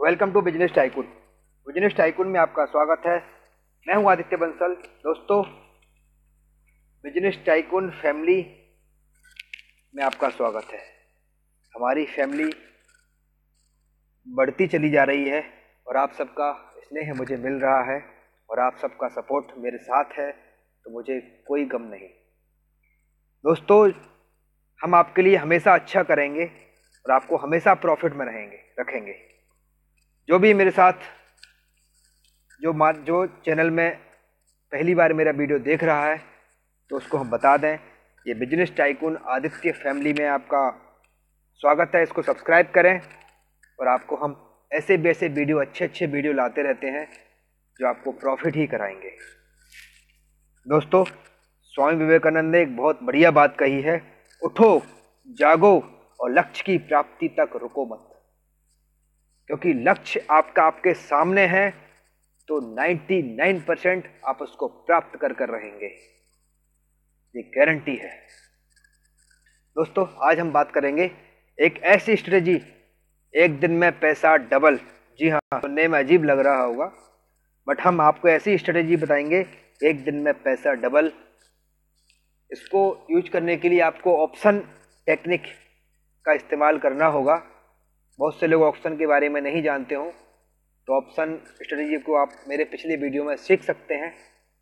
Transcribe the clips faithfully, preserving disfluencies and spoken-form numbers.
Welcome to business tycoon. Business tycoon में आपका स्वागत है। मैं हूं आदित्य बंसल। दोस्तों, बिजनेस टाइकून फैमिली में आपका स्वागत है। हमारी फैमिली बढ़ती चली जा रही है और आप सबका स्नेह मुझे मिल रहा है और आप सबका सपोर्ट मेरे साथ है, तो मुझे कोई गम नहीं। दोस्तों, हम आपके लिए हमेशा अच्छा करेंगे और आपको हमेशा प्रॉफिट में रहेंगे रखेंगे। जो भी मेरे साथ जो जो चैनल में पहली बार मेरा वीडियो देख रहा है, तो उसको हम बता दें, ये बिजनेस टाइकून आदित्य फैमिली में आपका स्वागत है। इसको सब्सक्राइब करें और आपको हम ऐसे वैसे वीडियो अच्छे अच्छे वीडियो लाते रहते हैं जो आपको प्रॉफिट ही कराएंगे। दोस्तों, स्वामी विवेकानंद ने एक बहुत बढ़िया बात कही है, उठो, जागो और लक्ष्य की प्राप्ति तक रुको मत। क्योंकि लक्ष्य आपका आपके सामने है तो निन्यानवे परसेंट आप उसको प्राप्त कर कर रहेंगे, ये गारंटी है। दोस्तों, आज हम बात करेंगे एक ऐसी स्ट्रेटजी, एक दिन में पैसा डबल। जी हाँ, सुनने में अजीब लग रहा होगा, बट हम आपको ऐसी स्ट्रेटजी बताएंगे एक दिन में पैसा डबल। इसको यूज करने के लिए आपको ऑप्शन टेक्निक का इस्तेमाल करना होगा। बहुत से लोग ऑप्शन के बारे में नहीं जानते हो, तो ऑप्शन स्ट्रेटजी को आप मेरे पिछले वीडियो में सीख सकते हैं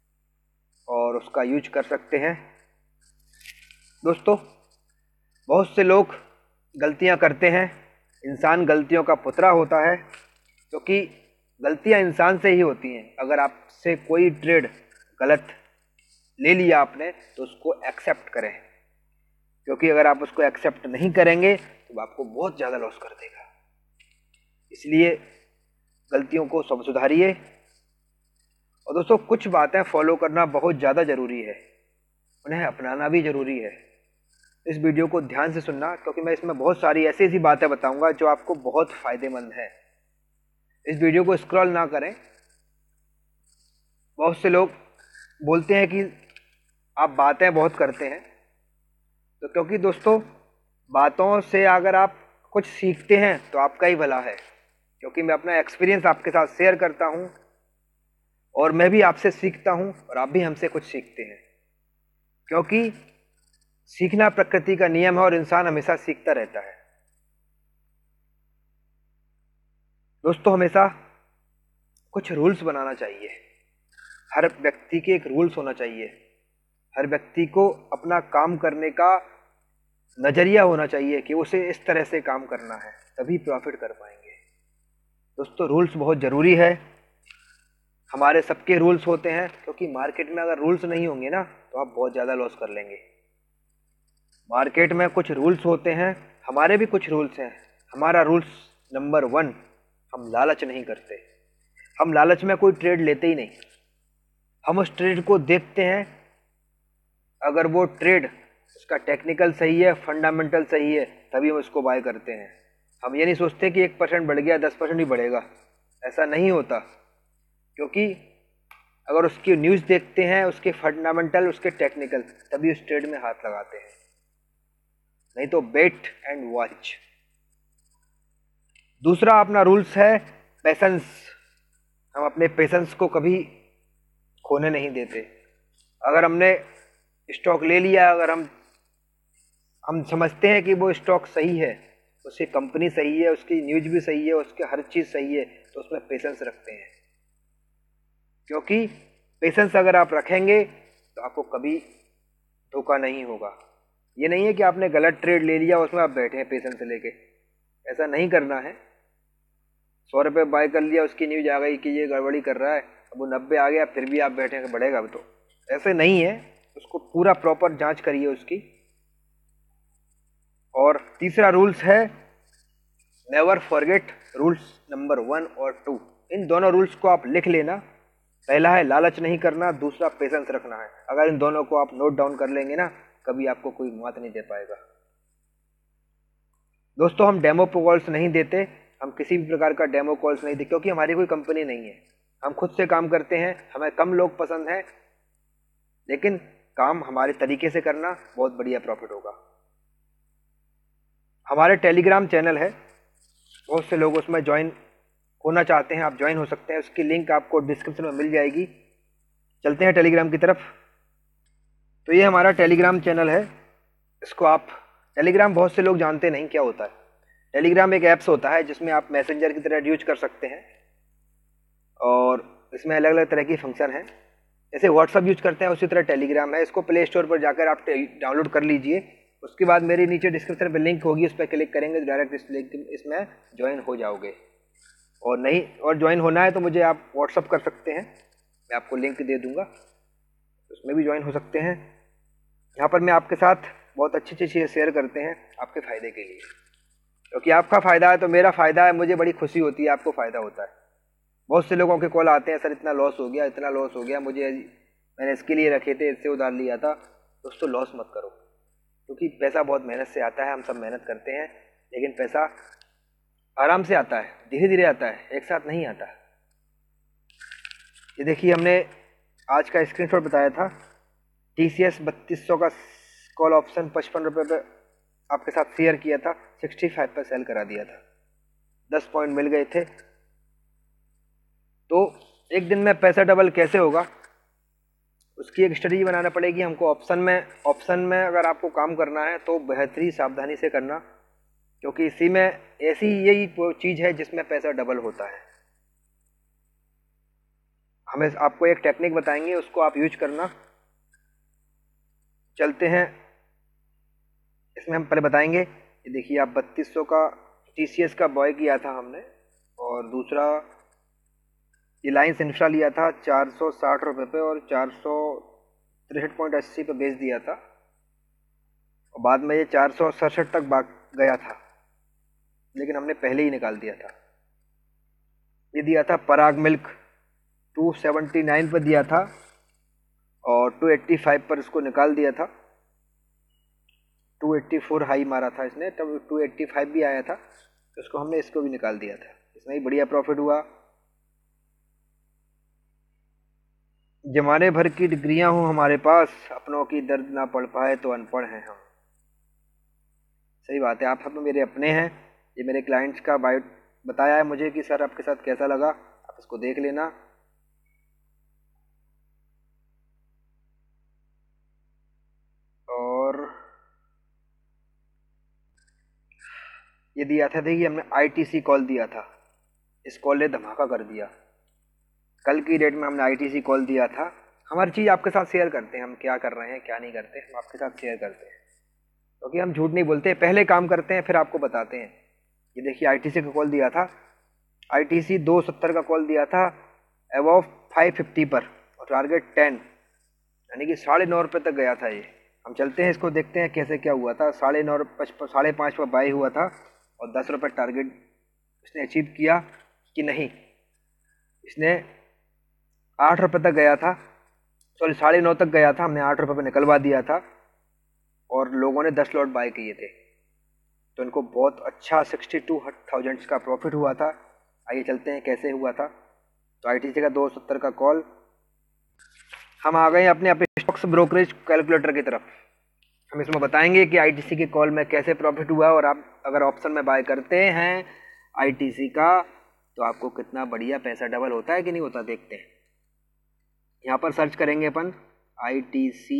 और उसका यूज कर सकते हैं। दोस्तों, बहुत से लोग गलतियां करते हैं। इंसान गलतियों का पुतला होता है, क्योंकि गलतियां इंसान से ही होती हैं। अगर आपसे कोई ट्रेड गलत ले लिया आपने, तो उसको एक्सेप्ट करें, क्योंकि अगर आप उसको एक्सेप्ट नहीं करेंगे तो आपको बहुत ज़्यादा लॉस कर देगा। इसलिए गलतियों को सब सुधारिए। और दोस्तों, कुछ बातें फॉलो करना बहुत ज़्यादा ज़रूरी है, उन्हें अपनाना भी ज़रूरी है। इस वीडियो को ध्यान से सुनना, क्योंकि मैं इसमें बहुत सारी ऐसी ऐसी बातें बताऊंगा जो आपको बहुत फ़ायदेमंद है। इस वीडियो को स्क्रॉल ना करें। बहुत से लोग बोलते हैं कि आप बातें बहुत करते हैं, तो क्योंकि दोस्तों, बातों से अगर आप कुछ सीखते हैं तो आपका ही भला है। क्योंकि मैं अपना एक्सपीरियंस आपके साथ शेयर करता हूं और मैं भी आपसे सीखता हूं और आप भी हमसे कुछ सीखते हैं, क्योंकि सीखना प्रकृति का नियम है और इंसान हमेशा सीखता रहता है। दोस्तों, हमेशा कुछ रूल्स बनाना चाहिए। हर व्यक्ति के एक रूल्स होना चाहिए। हर व्यक्ति को अपना काम करने का नजरिया होना चाहिए कि उसे इस तरह से काम करना है, तभी प्रॉफिट कर पाएंगे। दोस्तों, रूल्स बहुत ज़रूरी है। हमारे सबके रूल्स होते हैं, क्योंकि मार्केट में अगर रूल्स नहीं होंगे ना, तो आप बहुत ज़्यादा लॉस कर लेंगे। मार्केट में कुछ रूल्स होते हैं, हमारे भी कुछ रूल्स हैं। हमारा रूल्स नंबर वन, हम लालच नहीं करते। हम लालच में कोई ट्रेड लेते ही नहीं। हम उस ट्रेड को देखते हैं, अगर वो ट्रेड उसका टेक्निकल सही है, फंडामेंटल सही है, तभी हम उसको बाय करते हैं। हम ये नहीं सोचते कि एक परसेंट बढ़ गया, दस परसेंट ही बढ़ेगा। ऐसा नहीं होता, क्योंकि अगर उसकी न्यूज़ देखते हैं, उसके फंडामेंटल, उसके टेक्निकल, तभी उस ट्रेड में हाथ लगाते हैं, नहीं तो वेट एंड वॉच। दूसरा अपना रूल्स है पेशेंस। हम अपने पेशेंस को कभी खोने नहीं देते। अगर हमने स्टॉक ले लिया, अगर हम हम समझते हैं कि वो स्टॉक सही है, उसकी कंपनी सही है, उसकी न्यूज़ भी सही है, उसके हर चीज़ सही है, तो उसमें पेशेंस रखते हैं। क्योंकि पेशेंस अगर आप रखेंगे तो आपको कभी धोखा नहीं होगा। ये नहीं है कि आपने गलत ट्रेड ले लिया, उसमें आप बैठे हैं पेशेंस लेके। ऐसा नहीं करना है। सौ रुपये बाय कर लिया, उसकी न्यूज़ आ गई कि ये गड़बड़ी कर रहा है, अब वो नब्बे आ गया, फिर भी आप बैठे हैं, बढ़ेगा अब तो। ऐसे नहीं है, उसको पूरा प्रॉपर जांच करिए उसकी। और तीसरा रूल्स है never forget. Rules number one और टू, इन दोनों रूल्स को आप लिख लेना। पहला है लालच नहीं करना, दूसरा पेशेंस रखना है। अगर इन दोनों को आप नोट डाउन कर लेंगे ना, कभी आपको कोई मात नहीं दे पाएगा। दोस्तों, हम डेमो कॉल्स नहीं देते। हम किसी भी प्रकार का डेमो कॉल्स नहीं देते, क्योंकि हमारी कोई कंपनी नहीं है। हम खुद से काम करते हैं। हमें कम लोग पसंद हैं, लेकिन काम हमारे तरीके से करना, बहुत बढ़िया प्रॉफिट होगा। हमारे टेलीग्राम चैनल है, बहुत से लोग उसमें ज्वाइन होना चाहते हैं आप ज्वाइन हो सकते हैं, उसकी लिंक आपको डिस्क्रिप्शन में मिल जाएगी। चलते हैं टेलीग्राम की तरफ। तो ये हमारा टेलीग्राम चैनल है, इसको आप टेलीग्राम बहुत से लोग जानते नहीं क्या होता है। टेलीग्राम एक ऐप्स होता है जिसमें आप मैसेंजर की तरह यूज कर सकते हैं और इसमें अलग अलग तरह की फंक्शन है। जैसे व्हाट्सअप यूज करते हैं उसी तरह टेलीग्राम है। इसको प्ले स्टोर पर जाकर आप डाउनलोड कर लीजिए। उसके बाद मेरे नीचे डिस्क्रिप्शन पर लिंक होगी, उस पर क्लिक करेंगे तो डायरेक्ट इस लिंक इसमें ज्वाइन हो जाओगे। और नहीं और ज्वाइन होना है तो मुझे आप व्हाट्सअप कर सकते हैं, मैं आपको लिंक दे दूंगा, उसमें भी ज्वाइन हो सकते हैं। यहाँ पर मैं आपके साथ बहुत अच्छी अच्छी चीज़ें शेयर करते हैं आपके फ़ायदे के लिए, क्योंकि आपका फ़ायदा है तो मेरा फ़ायदा है, मुझे बड़ी खुशी होती है, आपको फ़ायदा होता है। बहुत से लोगों के कॉल आते हैं, सर इतना लॉस हो गया, इतना लॉस हो गया, मुझे मैंने इसके लिए रखे थे, इससे उधार लिया था। दोस्तों लॉस मत करो, क्योंकि पैसा बहुत मेहनत से आता है, हम सब मेहनत करते हैं, लेकिन पैसा आराम से आता है, धीरे धीरे आता है, एक साथ नहीं आता। ये देखिए हमने आज का स्क्रीनशॉट बताया था, टी सी एस बत्तीस सौ का कॉल ऑप्शन पचपन रुपये पे आपके साथ शेयर किया था, सिक्सटी फाइव पर सेल करा दिया था, दस पॉइंट मिल गए थे। तो एक दिन में पैसा डबल कैसे होगा उसकी एक स्ट्रेटजी बनाना पड़ेगी हमको। ऑप्शन में ऑप्शन में अगर आपको काम करना है तो बेहतरी सावधानी से करना, क्योंकि इसी में ऐसी यही चीज़ है जिसमें पैसा डबल होता है। हमें आपको एक टेक्निक बताएंगे, उसको आप यूज करना। चलते हैं, इसमें हम पहले बताएंगे। ये देखिए आप बत्तीस सौ का टी सी एस का बॉय किया था हमने, और दूसरा रिलायंस इंफ्रा लिया था चार सौ साठ रुपये पे और चार सौ तिरसठ पॉइंट अस्सी पे बेच दिया था, और बाद में ये चार सौ सड़सठ तक भाग गया था, लेकिन हमने पहले ही निकाल दिया था। ये दिया था पराग मिल्क, दो सौ उन्यासी पर दिया था और दो सौ पचासी पर इसको निकाल दिया था। दो सौ चौरासी हाई मारा था इसने, तब दो सौ पचासी भी आया था, तो इसको हमने इसको भी निकाल दिया था, इसमें ही बढ़िया प्रॉफिट हुआ। जमाने भर की डिग्रियां हों हमारे पास, अपनों की दर्द ना पढ़ पाए तो अनपढ़ हैं हम। सही बात है, आप सब मेरे अपने हैं। ये मेरे क्लाइंट्स का बायो बताया है मुझे कि सर आपके साथ कैसा लगा, आप इसको देख लेना। और ये दिया था, देखिए हमने आई टी सी कॉल दिया था, इस कॉल ने धमाका कर दिया। कल की डेट में हमने आई टी सी कॉल दिया था। हमारी चीज़ आपके साथ शेयर करते हैं, हम क्या कर रहे हैं क्या नहीं करते, हम आपके साथ शेयर करते हैं, क्योंकि हम झूठ नहीं बोलते, पहले काम करते हैं फिर आपको बताते हैं। ये देखिए आई टी सी का कॉल दिया था, आई टी सी दो सत्तर का कॉल दिया था अबव फाइव फिफ्टी पर, और टारगेट टेन, यानी कि साढ़े नौ रुपये तक गया था ये। हम चलते हैं इसको देखते हैं कैसे क्या हुआ था। साढ़े नौ पचपन साढ़े पाँच पर बाई हुआ था और दस रुपये टारगेट इसने अचीव किया कि नहीं। इसने आठ रुपये तक गया था, सॉरी साढ़े नौ तक गया था, हमने आठ रुपये पर निकलवा दिया था और लोगों ने दस लॉट बाय किए थे, तो इनको बहुत अच्छा सिक्सटी टू थाउजेंड्स का प्रॉफिट हुआ था। आइए चलते हैं कैसे हुआ था। तो आई टी सी का दो सत्तर का कॉल, हम आ गए अपने अपने स्टॉक्स ब्रोकरेज कैलकुलेटर की तरफ। हम इसमें बताएंगे कि आई टी सी के कॉल में कैसे प्रॉफिट हुआ, और आप अगर ऑप्शन में बाय करते हैं आई टी सी का तो आपको कितना बढ़िया पैसा डबल होता है कि नहीं होता, देखते हैं। यहाँ पर सर्च करेंगे अपन I T C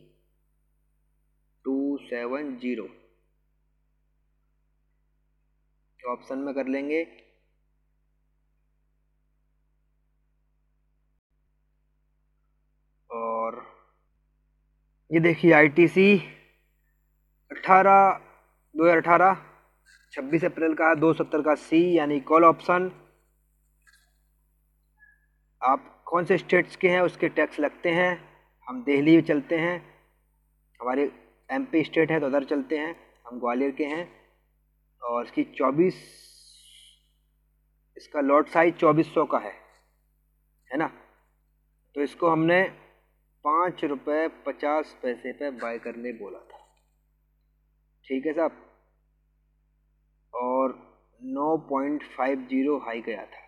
two seven zero, option में कर लेंगे। और ये देखिए आई टी सी अठारह दो हज़ार अठारह छब्बीस अप्रैल का दो सत्तर का सी, यानी कॉल ऑप्शन। आप कौन से स्टेट्स के हैं उसके टैक्स लगते हैं। हम दिल्ली चलते हैं, हमारे एम पी स्टेट है तो उधर चलते हैं, हम ग्वालियर के हैं। और इसकी चौबीस इसका लॉट साइज चौबीस सौ का है है ना। तो इसको हमने पाँच रुपये पचास पैसे पे बाय करने बोला था, ठीक है साहब, और नौ पॉइंट फाइव जीरो हाई गया था,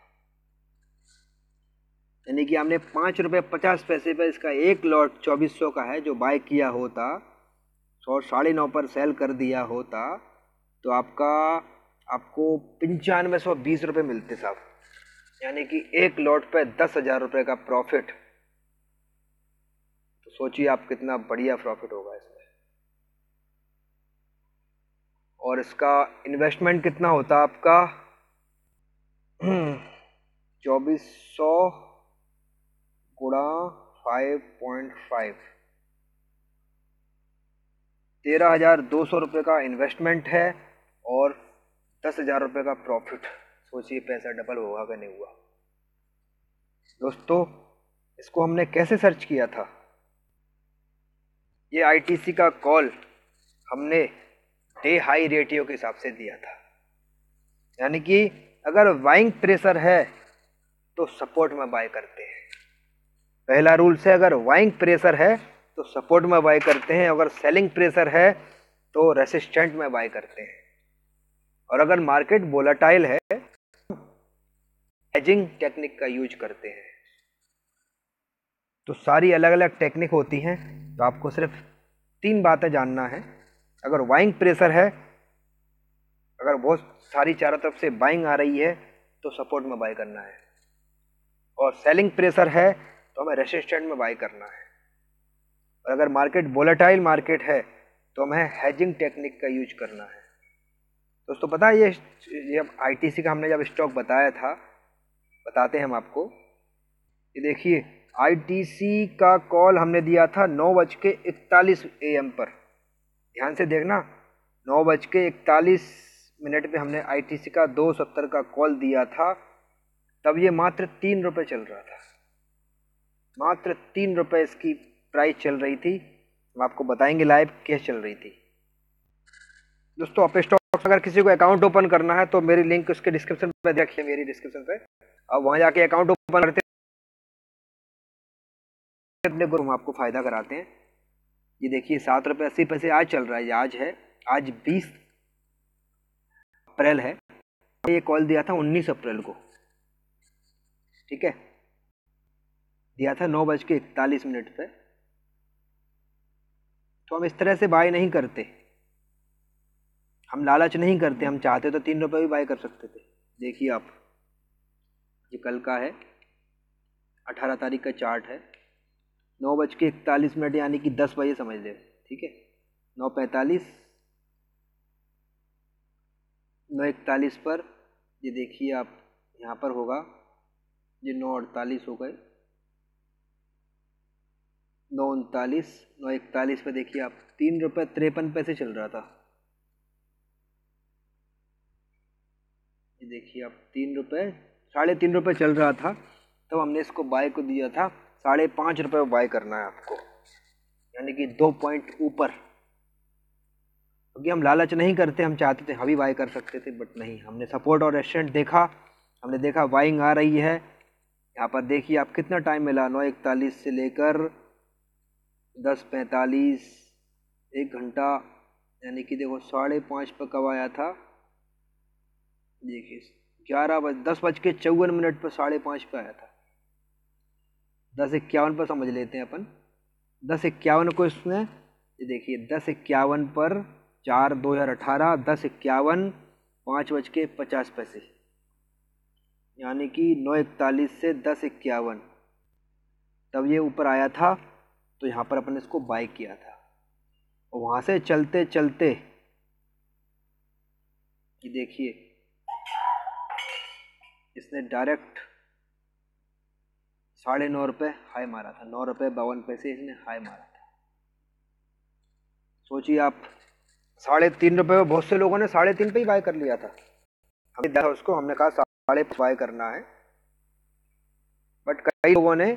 यानी कि हमने पाँच रुपये पचास पैसे पे इसका एक लॉट चौबीस सौ का है जो बाय किया होता, सौ साढ़े नौ पर सेल कर दिया होता, तो आपका आपको पंचानवे सौ बीस रुपये मिलते साहब। यानी कि एक लॉट पे दस हजार रुपये का प्रॉफिट। तो सोचिए आप कितना बढ़िया प्रॉफिट होगा इसमें। और इसका इन्वेस्टमेंट कितना होता है आपका, चौबीस सौ गुणा फाइव पॉइंट फाइव, तेरह हजार दो सौ रुपये का इन्वेस्टमेंट है और दस हजार रुपये का प्रॉफिट। सोचिए पैसा डबल होगा कि नहीं हुआ। दोस्तों इसको हमने कैसे सर्च किया था, ये आईटीसी का कॉल हमने डे हाई रेटियो के हिसाब से दिया था। यानी कि अगर बाइंग प्रेशर है तो सपोर्ट में बाय करते हैं। पहला रूल से अगर बाइंग प्रेशर है तो सपोर्ट में बाय करते हैं, अगर सेलिंग प्रेशर है तो रेसिस्टेंट में बाय करते हैं। और अगर मार्केट वोलेटाइल है हेजिंग टेक्निक का यूज करते हैं। तो सारी अलग अलग टेक्निक होती हैं, तो आपको सिर्फ तीन बातें जानना है। अगर बाइंग प्रेशर है, अगर बहुत सारी चारों तरफ से बाइंग आ रही है तो सपोर्ट में बाय करना है, और सेलिंग प्रेशर है तो हमें रेसिस्टेंट में बाय करना है। और अगर मार्केट वोलेटाइल मार्केट है तो हमें हेजिंग टेक्निक का यूज करना है। दोस्तों पता है, ये ये आईटीसी का हमने जब स्टॉक बताया था, बताते हैं हम आपको। ये देखिए आईटीसी का कॉल हमने दिया था नौ बज के इकतालीस ए एम पर। ध्यान से देखना, नौ बज के इकतालीस मिनट पे हमने आईटीसी का दो सत्तर का कॉल दिया था। तब ये मात्र तीन रुपये चल रहा था, मात्र तीन रुपये इसकी प्राइस चल रही थी। हम आपको बताएंगे लाइव कैसे चल रही थी। दोस्तों अपने स्टॉक अगर किसी को अकाउंट ओपन करना है तो मेरी लिंक उसके डिस्क्रिप्शन पे देखिए, मेरी डिस्क्रिप्शन पे, अब वहां जाके अकाउंट ओपन करते अपने को हम आपको फायदा कराते हैं। ये देखिए सात रुपये अस्सी पैसे आज चल रहा है। आज है आज बीस अप्रैल है। ये कॉल दिया था उन्नीस अप्रैल को, ठीक है, दिया था नौ बज के इकतालीस मिनट पे। तो हम इस तरह से बाय नहीं करते, हम लालच नहीं करते। हम चाहते तो तीन रुपये भी बाय कर सकते थे। देखिए आप, ये कल का है, अठारह तारीख का चार्ट है। नौ बज के इकतालीस मिनट यानी कि दस बजे समझ ले, ठीक है, नौ पैंतालीस, नौ इकतालीस पर ये देखिए आप, यहाँ पर होगा ये नौ अड़तालीस हो गए, नौ उनतालीस, नौ इकतालीस पे देखिए आप तीन रुपये तिरपन पैसे चल रहा था। ये देखिए आप तीन रुपये साढ़े तीन रुपये चल रहा था। तब हमने इसको बाय को दिया था साढ़े पाँच रुपये बाय करना है आपको, यानी कि दो पॉइंट ऊपर। क्योंकि हम लालच नहीं करते, हम चाहते थे अभी बाय कर सकते थे, बट नहीं, हमने सपोर्ट और रेस्टेंट देखा, हमने देखा बाइंग आ रही है। यहाँ पर देखिए आप कितना टाइम मिला, नौ इकतालीस से लेकर दस पैंतालीस, एक घंटा, यानी कि देखो साढ़े पाँच पर कब आया था, देखिए ग्यारह बज दस बज के चौवन मिनट पर साढ़े पाँच पे आया था। दस इक्यावन पर समझ लेते हैं अपन, दस इक्यावन को इसने, ये देखिए दस इक्यावन पर चार दो हज़ार अठारह, दस इक्यावन पाँच बज के पचास पैसे, यानी कि नौ इकतालीस से दस इक्यावन, तब ये ऊपर आया था। तो यहाँ पर अपन इसको बाय किया था, और वहाँ से चलते चलते ये देखिए इसने डायरेक्ट साढ़े नौ रुपये हाई मारा था, नौ रुपये बावन पैसे इसने हाई मारा था। सोचिए आप, साढ़े तीन रुपये में बहुत से लोगों ने साढ़े तीन पे ही बाय कर लिया था। हमने देखा उसको, हमने कहा साढ़े बाय करना है, बट कई लोगों ने,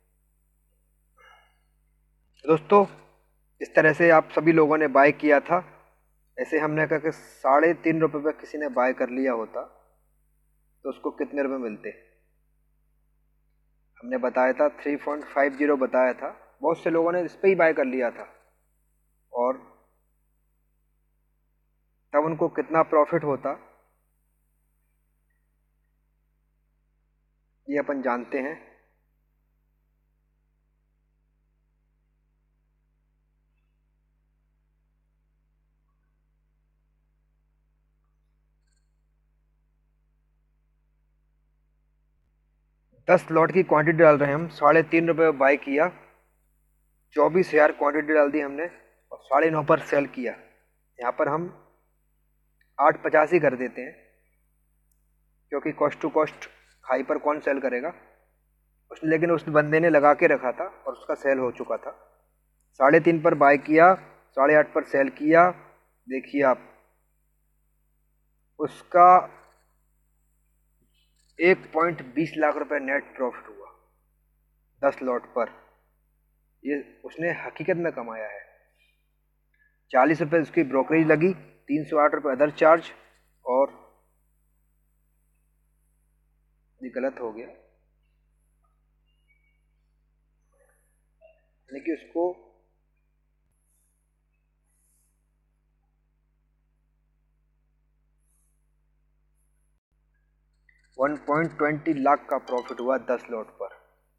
दोस्तों इस तरह से आप सभी लोगों ने बाय किया था। ऐसे हमने कहा कि साढ़े तीन रुपये पे किसी ने बाय कर लिया होता तो उसको कितने रुपए मिलते। हमने बताया था थ्री पॉइंट फाइव जीरो बताया था, बहुत से लोगों ने इस पर ही बाय कर लिया था, और तब उनको कितना प्रॉफिट होता ये अपन जानते हैं। दस लॉट की क्वांटिटी डाल रहे हैं हम। साढ़े तीन रुपये बाई किया, चौबीस हज़ार क्वांटिटी डाल दी हमने और साढ़े नौ पर सेल किया। यहाँ पर हम आठ पचास ही कर देते हैं, क्योंकि कॉस्ट टू कॉस्ट हाई पर कौन सेल करेगा उस, लेकिन उस बंदे ने लगा के रखा था और उसका सेल हो चुका था। साढ़े तीन पर बाय किया, साढ़े आठ पर सेल किया। देखिए आप, उसका एक पॉइंट बीस लाख रुपए नेट प्रॉफिट हुआ दस लॉट पर। ये उसने हकीकत में कमाया है। चालीस रुपये उसकी ब्रोकरेज लगी, तीन सौ आठ रुपये अदर चार्ज, और ये गलत हो गया, यानी कि उसको वन पॉइंट ट्वेंटी लाख का प्रॉफिट हुआ दस लॉट पर।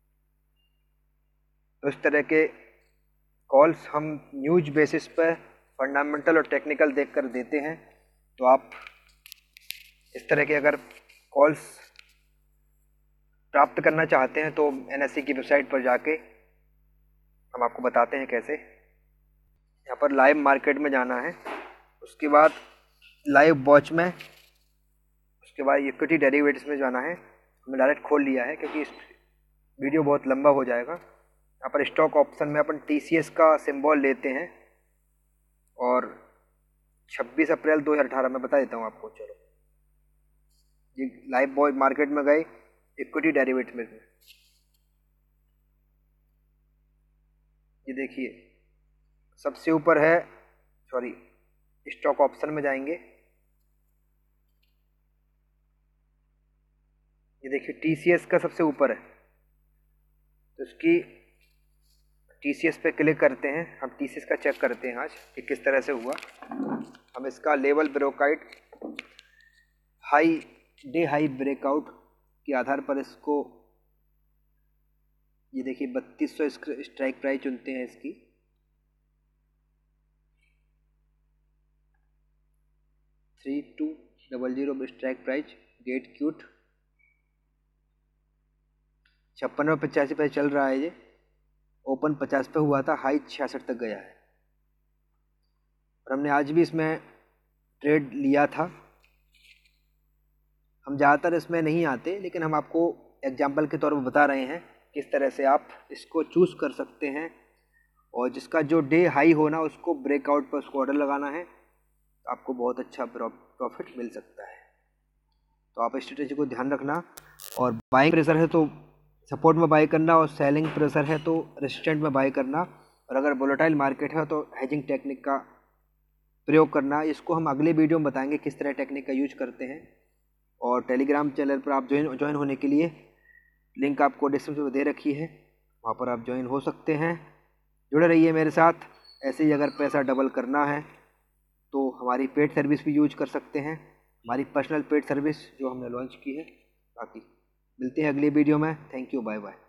तो इस तरह के कॉल्स हम न्यूज बेसिस पर फंडामेंटल और टेक्निकल देखकर देते हैं। तो आप इस तरह के अगर कॉल्स प्राप्त करना चाहते हैं तो एन एस ई की वेबसाइट पर जाके हम आपको बताते हैं कैसे। यहाँ पर लाइव मार्केट में जाना है, उसके बाद लाइव वॉच में, उसके बाद इक्विटी डेरिवेटिव्स में जाना है। हमने डायरेक्ट खोल लिया है क्योंकि इस वीडियो बहुत लंबा हो जाएगा। यहाँ पर स्टॉक ऑप्शन में अपन टी सी एस का सिंबल लेते हैं और छब्बीस अप्रैल दो हज़ार अठारह में बता देता हूँ आपको। चलो ये लाइव बॉय मार्केट में गए, इक्विटी डेरिवेटिव में, ये देखिए सबसे ऊपर है, सॉरी स्टॉक ऑप्शन में जाएंगे, ये देखिए टी सी एस का सबसे ऊपर है। तो इसकी टी सी एस पे क्लिक करते हैं। हम टी सी एस का चेक करते हैं आज कि किस तरह से हुआ। हम इसका level breakout high day high breakout के आधार पर इसको, ये देखिए बत्तीस सौ स्ट्राइक प्राइस चुनते हैं इसकी। Three two double zero strike price, गेट क्यूट छप्पन में पचासी पे चल रहा है। ये ओपन पचास पे हुआ था, हाई छियासठ तक गया है और हमने आज भी इसमें ट्रेड लिया था। हम ज़्यादातर इसमें नहीं आते, लेकिन हम आपको एग्जाम्पल के तौर पर बता रहे हैं किस तरह से आप इसको चूज़ कर सकते हैं और जिसका जो डे हाई होना उसको ब्रेकआउट पर उसको ऑर्डर लगाना है, तो आपको बहुत अच्छा प्रॉफिट मिल सकता है। तो आप स्ट्रेटेजी को ध्यान रखना, और बाइंग प्रेशर है तो सपोर्ट में बाई करना और सेलिंग प्रेशर है तो रेजिस्टेंट में बाई करना, और अगर वोलेटाइल मार्केट है तो हेजिंग टेक्निक का प्रयोग करना। इसको हम अगले वीडियो में बताएंगे किस तरह टेक्निक का यूज करते हैं। और टेलीग्राम चैनल पर आप ज्वाइन ज्वाइन होने के लिए लिंक आपको डिस्क्रिप्शन में दे रखी है, वहाँ पर आप ज्वाइन हो सकते हैं। जुड़े रहिए मेरे साथ। ऐसे ही अगर पैसा डबल करना है तो हमारी पेड सर्विस भी यूज कर सकते हैं, हमारी पर्सनल पेड सर्विस जो हमने लॉन्च की है। बाकी मिलते हैं अगली वीडियो में। Thank you, bye bye.